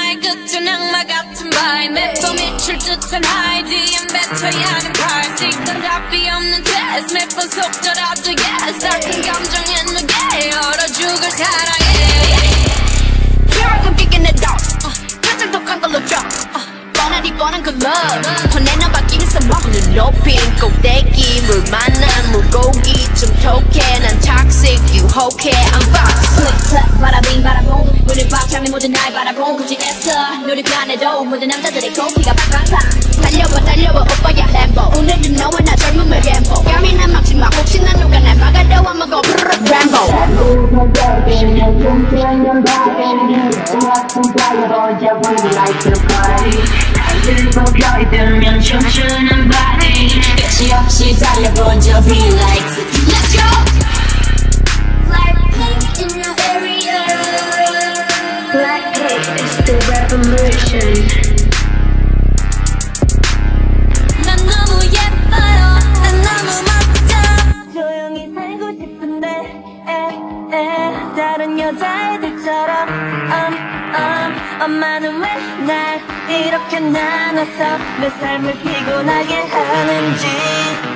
나의 끝은 악마 같은 바위 매번 미칠 듯한 하이 DM 뱉어야 하는 팔 시간 답이 없는 테스트 매번 속더라도 yes 다 큰 감정에 누게 얼어 죽을 사랑해 You're picking it up 가장 독한 걸로 drop 뻔하니 뻔한 그 love 화내나 바뀌는 써먹는 높인 꼭대기 물 만난 물고기 좀 톡해 난 toxic 유혹해 I'm boss Click clap 바라빙 바라봉 우리 밥참이 모든 날 바라봉 굳이 애써 누리편에도 모든 남자들의 코피가 팡팡팡 달려봐 달려봐 오빠야 램보 오늘은 너와 나 젊음을 갬보 뺨이나 막지마 혹시나 누가 날 막아도 I'm a go 램보 별이 들면 춤추는 body 끝이 없이 달려보자 be like Let's go! Blackpink in your area Blackpink is the revolution 난 너무 예뻐요 난 너무 멋져 조용히 살고 싶은데 다른 여자애들처럼 엄마는 왜 날 이렇게 나눠서 내 삶을 피곤하게 하는지